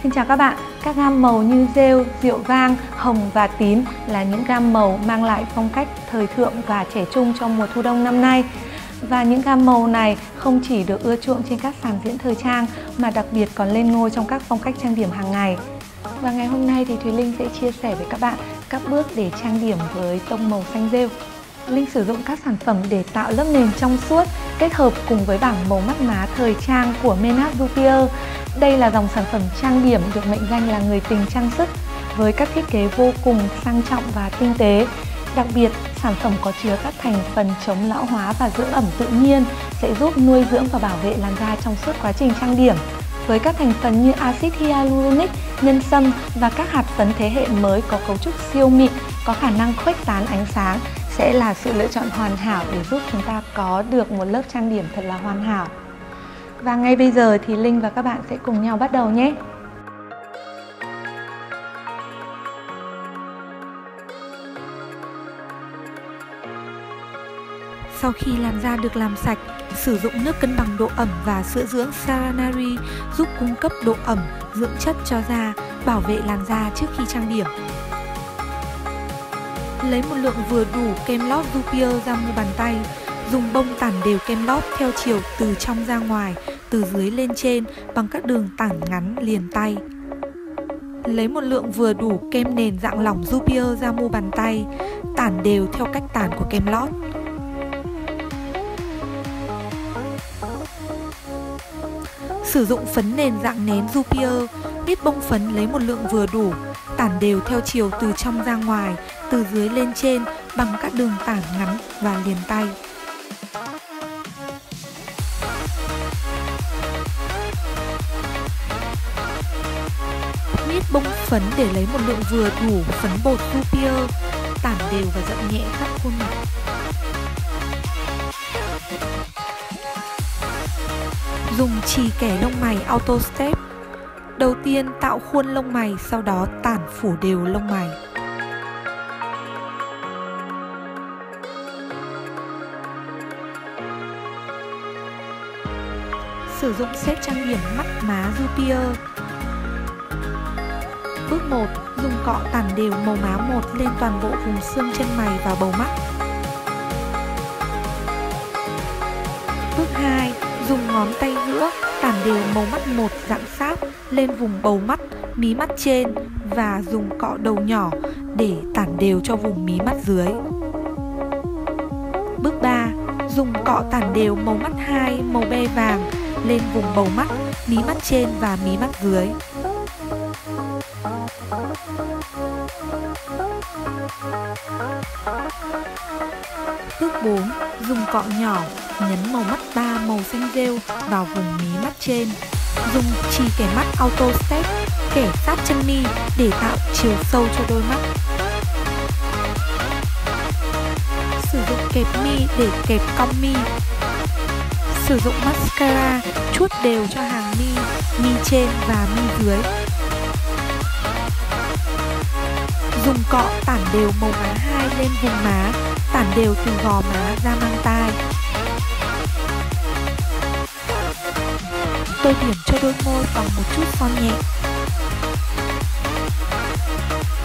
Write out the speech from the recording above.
Xin chào các bạn, các gam màu như rêu, rượu vang, hồng và tím là những gam màu mang lại phong cách thời thượng và trẻ trung cho mùa thu đông năm nay. Và những gam màu này không chỉ được ưa chuộng trên các sàn diễn thời trang mà đặc biệt còn lên ngôi trong các phong cách trang điểm hàng ngày. Và ngày hôm nay thì Thùy Linh sẽ chia sẻ với các bạn các bước để trang điểm với tông màu xanh rêu. Linh sử dụng các sản phẩm để tạo lớp nền trong suốt kết hợp cùng với bảng màu mắt má thời trang của Menat Dupieux. Đây là dòng sản phẩm trang điểm được mệnh danh là người tình trang sức với các thiết kế vô cùng sang trọng và tinh tế. Đặc biệt, sản phẩm có chứa các thành phần chống lão hóa và dưỡng ẩm tự nhiên sẽ giúp nuôi dưỡng và bảo vệ làn da trong suốt quá trình trang điểm. Với các thành phần như axit hyaluronic, nhân sâm và các hạt phấn thế hệ mới có cấu trúc siêu mịn, có khả năng khuếch tán ánh sáng sẽ là sự lựa chọn hoàn hảo để giúp chúng ta có được một lớp trang điểm thật là hoàn hảo. Và ngay bây giờ thì Linh và các bạn sẽ cùng nhau bắt đầu nhé! Sau khi làn da được làm sạch, sử dụng nước cân bằng độ ẩm và sữa dưỡng Saranari giúp cung cấp độ ẩm, dưỡng chất cho da, bảo vệ làn da trước khi trang điểm. Lấy một lượng vừa đủ kem lót Dupieux ra mu bàn tay. Dùng bông tản đều kem lót theo chiều từ trong ra ngoài, từ dưới lên trên bằng các đường tản ngắn liền tay. Lấy một lượng vừa đủ kem nền dạng lỏng Dupieux ra mu bàn tay, tản đều theo cách tản của kem lót. Sử dụng phấn nền dạng nén Dupieux, biết bông phấn lấy một lượng vừa đủ, tản đều theo chiều từ trong ra ngoài, từ dưới lên trên bằng các đường tản ngắn và liền tay. Biết bông phấn để lấy một lượng vừa đủ phấn bột Dupieux, tản đều và dặn nhẹ khắp khuôn mặt. Dùng chì kẻ lông mày Auto Step. Đầu tiên tạo khuôn lông mày, sau đó tản phủ đều lông mày. Sử dụng set trang điểm mắt má Dupieux. Bước 1. Dùng cọ tản đều màu má 1 lên toàn bộ vùng xương chân mày và bầu mắt. Bước 2. Dùng ngón tay giữa tản đều màu mắt 1 dạng sáp lên vùng bầu mắt, mí mắt trên và dùng cọ đầu nhỏ để tản đều cho vùng mí mắt dưới. Bước 3. Dùng cọ tản đều màu mắt 2 màu be vàng lên vùng bầu mắt, mí mắt trên và mí mắt dưới. Bước 4. Dùng cọ nhỏ nhấn màu mắt 3 màu xanh rêu vào vùng mí mắt trên. Dùng chì kẻ mắt Auto Step kẻ sát chân mi để tạo chiều sâu cho đôi mắt. Sử dụng kẹp mi để kẹp cong mi. Sử dụng mascara chuốt đều cho hàng mi trên và mi dưới. Dùng cọ tản đều màu má 2 lên vùng má, tản đều từ gò má ra mang tai. Tô điểm cho đôi môi bằng một chút son nhẹ.